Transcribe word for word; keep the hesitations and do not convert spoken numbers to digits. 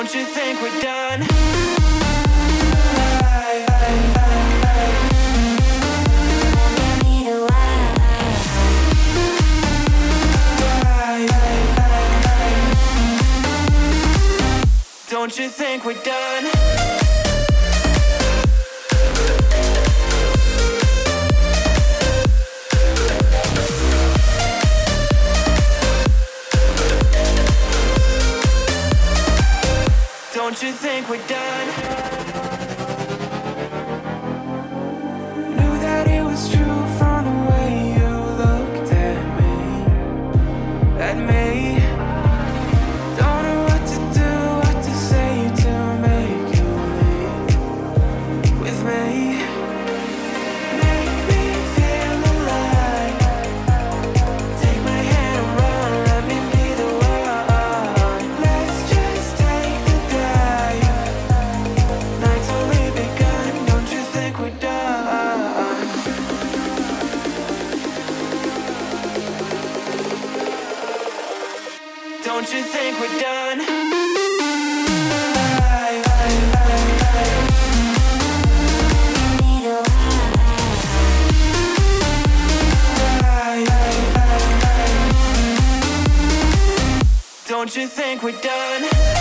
Don't you think we're done? Don't you think we're done? Don't you think we're done? Knew that it was true from the way you looked at me, at me. Don't know what to do, what to say to make you leave with me. Make me feel alive. Take my hand and run, let me be the one. Let's just take the drive. Night's only begun, don't you think we're done? Don't you think we're done? Don't you think we're done?